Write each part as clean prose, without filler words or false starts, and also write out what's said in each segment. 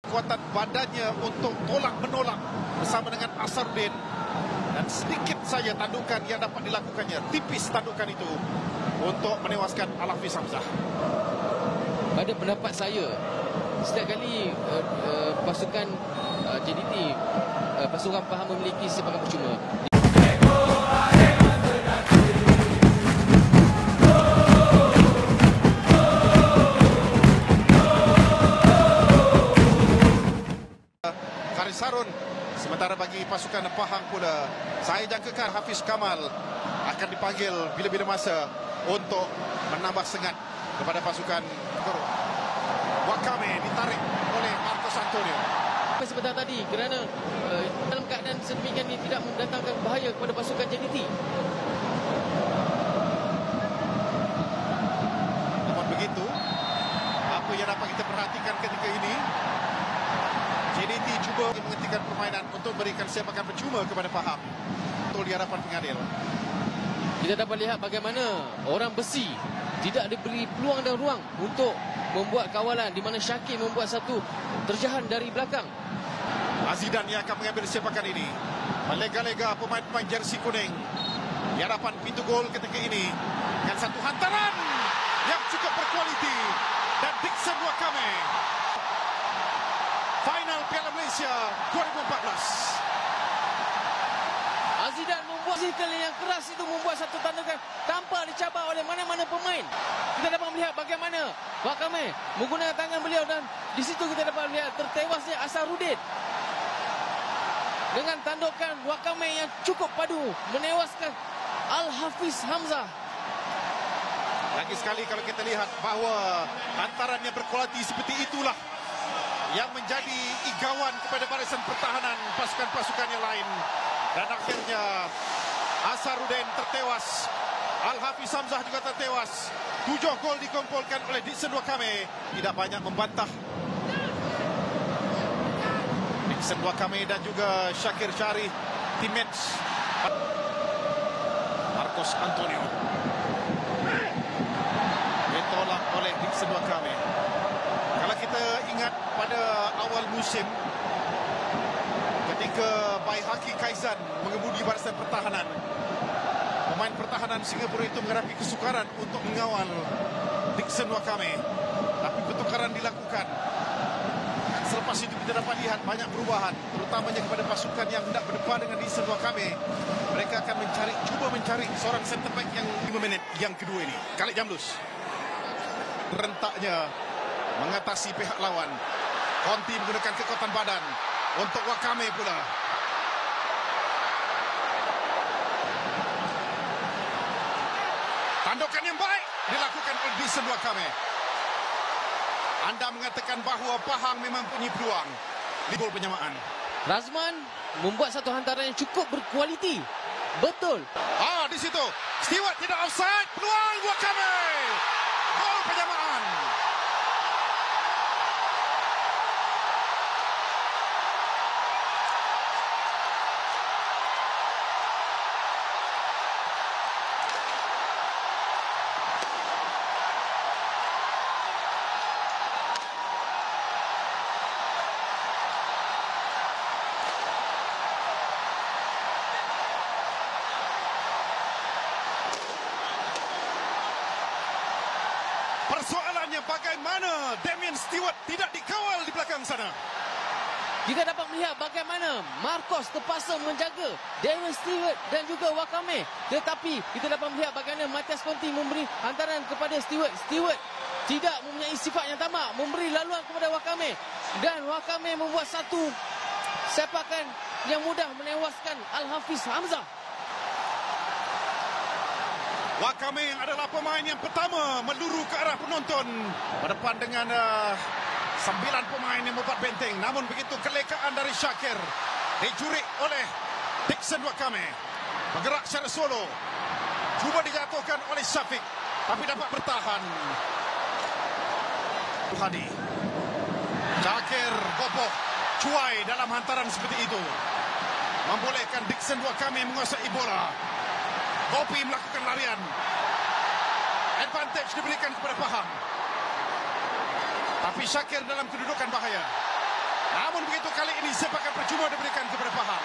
Kekuatan badannya untuk tolak-menolak bersama dengan Asarudin. Dan sedikit saja tandukan yang dapat dilakukannya. Tipis tandukan itu untuk menewaskan Al-Hafiz Hamzah. Pada pendapat saya, setiap kali pasukan JDT, pasukan Pahang memiliki sepakan percuma, Sarun. Sementara bagi pasukan Pahang pula, saya jangkakan Hafiz Kamal akan dipanggil bila-bila masa untuk menambah sengat kepada pasukan Guru. Wakame ditarik oleh Marcos Antonio. Sebentar tadi kerana dalam keadaan sedemikian ini tidak mendatangkan bahaya kepada pasukan JDT. Namun begitu, apa yang dapat kita perhatikan ketika ini, JDT cuba menghentikan permainan untuk berikan sepakan percuma kepada Pahang untuk di hadapan pengadil. Kita dapat lihat bagaimana orang besi tidak diberi peluang dan ruang untuk membuat kawalan, di mana Syakir membuat satu terjahan dari belakang. Azidan yang akan mengambil sepakan ini, melega-lega pemain-pemain jersey kuning di hadapan pintu gol ketika ini dengan satu hantaran yang cukup berkualiti dan Dixon Wakame. Final Piala Malaysia 2014. Azidan membuat sikal yang keras itu, membuat satu tandukan tanpa dicabar oleh mana-mana pemain. Kita dapat melihat bagaimana Wakame menggunakan tangan beliau, dan di situ kita dapat melihat tertewasnya Asarudin. Dengan tandukan Wakame yang cukup padu menewaskan Al-Hafiz Hamzah. Lagi sekali kalau kita lihat bahawa hantaran yang berkualiti seperti itulah yang menjadi igawan kepada barisan pertahanan pasukan-pasukan yang lain. Dan akhirnya Asarudin tertewas, Al-Hafiz Hamzah juga tertewas. 7 gol dikumpulkan oleh Dixon Wakame. Tidak banyak membantah Dixon Wakame dan juga Syakir Syarih, teammates Marcos Antonio. Ditolak oleh Dixon Wakame. Kalau kita ingat pada awal musim, ketika Baihaki Kaizan mengemudi barisan pertahanan, pemain pertahanan Singapura itu menghadapi kesukaran untuk mengawal Dixon Wakame. Tapi pertukaran dilakukan. Selepas itu kita dapat lihat banyak perubahan, terutamanya kepada pasukan yang hendak berdepan dengan Dixon Wakame. Mereka akan cuba mencari seorang center back yang 5 minit yang kedua ini. Khalid Jamlus rentaknya mengatasi pihak lawan. Conti menggunakan kekuatan badan untuk Wakame pula. Tandukan yang baik dilakukan oleh Dixon Wakame. Anda mengatakan bahawa Pahang memang punya peluang di gol penyamaan. Razman membuat satu hantaran yang cukup berkualiti. Betul. Di situ Stewart tidak offside. Peluang Wakame. Gol penyamaan. Persoalannya bagaimana Damien Stewart tidak dikawal di belakang sana. Kita dapat melihat bagaimana Marcos terpaksa menjaga Damien Stewart dan juga Wakame. Tetapi kita dapat melihat bagaimana Matias Conti memberi hantaran kepada Stewart. Stewart tidak mempunyai sifat yang tamak, memberi laluan kepada Wakame. Dan Wakame membuat satu sepakan yang mudah menewaskan Al-Hafiz Hamzah. Wakame yang adalah pemain yang pertama meluru ke arah penonton berdepan dengan 9 pemain yang membuat benteng. Namun begitu kelekaan dari Syakir dicurik oleh Dixon Wakame. Bergerak secara solo, cuba dijatuhkan oleh Syafiq tapi dapat bertahan. Hadi Syakir kokoh cuai dalam hantaran seperti itu, membolehkan Dixon Wakame menguasai bola. Gopi melakukan larian. Advantage diberikan kepada Pahang. Tapi Syakir dalam kedudukan bahaya. kali ini sepakan percuma diberikan kepada Pahang.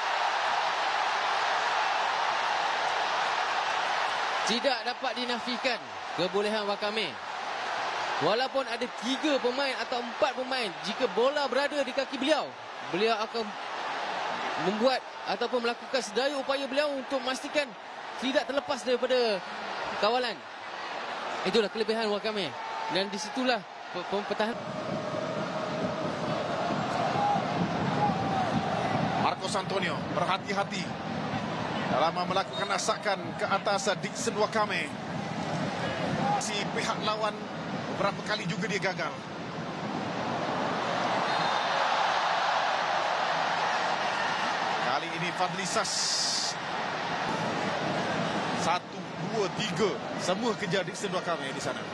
Tidak dapat dinafikan kebolehan Wakame. Walaupun ada 3 pemain atau 4 pemain, jika bola berada di kaki beliau, beliau akan membuat ataupun melakukan sedaya upaya beliau untuk memastikan tidak terlepas daripada kawalan. Itulah kelebihan Wakame. Dan disitulah pertahanan. Marcos Antonio berhati-hati dalam melakukan asakan ke atas Dixon Wakame. Si pihak lawan beberapa kali juga dia gagal. Kali ini Fadlisas 1, 2, 3 semua kejar Dixon Wakame di sana.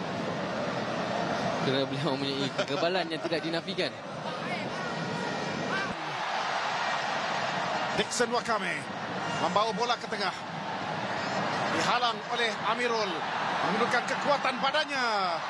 Kerana beliau mempunyai kekebalan yang tidak dinafikan. Dixon Wakame membawa bola ke tengah. Dihalang oleh Amirul. Menggunakan kekuatan badannya.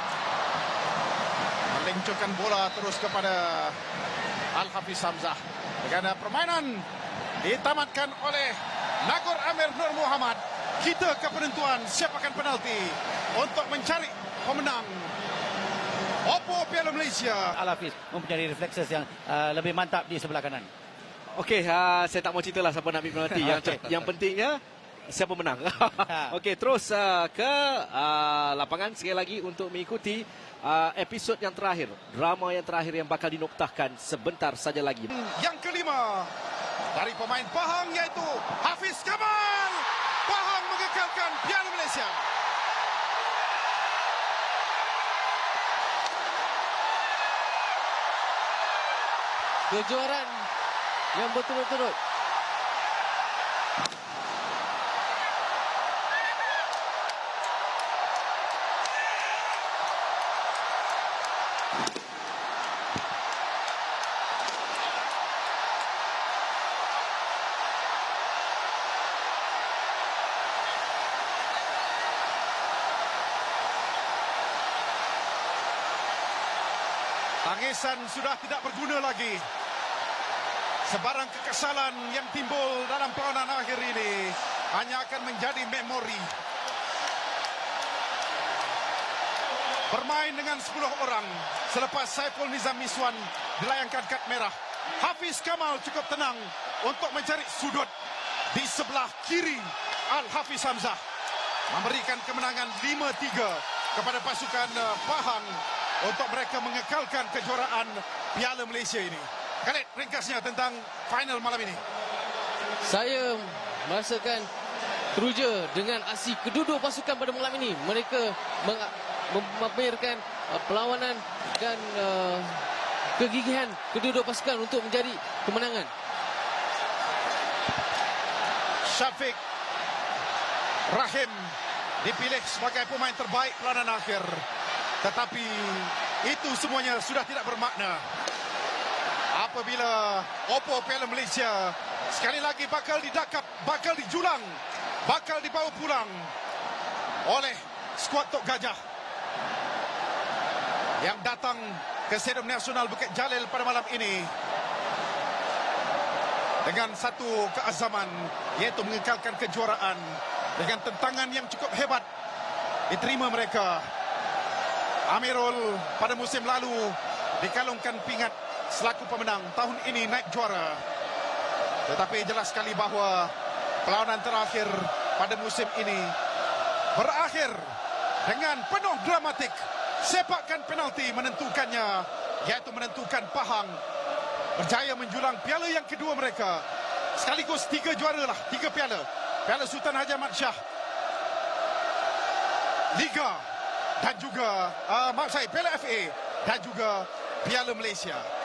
Melencurkan bola terus kepada Al-Hafiz Hamzah. Dengan permainan ditamatkan oleh Nagor Amir Nur Muhammad. Kita ke penentuan siapakan penalti untuk mencari pemenang Oppo Piala Malaysia. Al-Hafiz mempunyai reflekses yang lebih mantap di sebelah kanan. Okey, saya tak mau ceritalah siapa nak ambil penalti. Yang pentingnya siapa menang. Okey, terus ke lapangan sekali lagi untuk mengikuti episod yang terakhir, drama yang terakhir yang bakal dinoktahkan sebentar saja lagi. Yang kelima dari pemain Pahang iaitu Hafiz Kamal. Pahang mengekalkan Piala Malaysia. Kejuaraan yang berturut-turut. Tangisan sudah tidak berguna lagi. Sebarang kekesalan yang timbul dalam perlawanan akhir ini hanya akan menjadi memori. Bermain dengan 10 orang selepas Saiful Nizam Miswan dilayangkan kad merah. Hafiz Kamal cukup tenang untuk mencari sudut di sebelah kiri. Al-Hafiz Hamzah memberikan kemenangan 5-3 kepada pasukan Pahang untuk mereka mengekalkan kejuaraan Piala Malaysia ini. Khalid, ringkasnya tentang final malam ini. Saya merasakan teruja dengan aksi kedua-dua pasukan pada malam ini. Mereka memamerkan perlawanan dan kegigihan kedua-dua pasukan untuk mencari kemenangan. Syafiq Rahim dipilih sebagai pemain terbaik perlawanan akhir. Tetapi itu semuanya sudah tidak bermakna apabila Oppo Piala Malaysia sekali lagi bakal didakap, bakal dijulang, bakal dibawa pulang oleh skuad Tok Gajah yang datang ke Stadium Nasional Bukit Jalil pada malam ini dengan satu keazaman, iaitu mengekalkan kejuaraan dengan tentangan yang cukup hebat diterima mereka. Amirul pada musim lalu dikalungkan pingat selaku pemenang, tahun ini naik juara. Tetapi jelas sekali bahawa perlawanan terakhir pada musim ini berakhir dengan penuh dramatik. Sepakan penalti menentukannya, iaitu menentukan Pahang berjaya menjulang piala yang kedua mereka. Sekaligus 3 juara lah, 3 piala. Piala Sultan Haji Ahmad Shah, Liga dan juga Piala FA dan juga Piala Malaysia.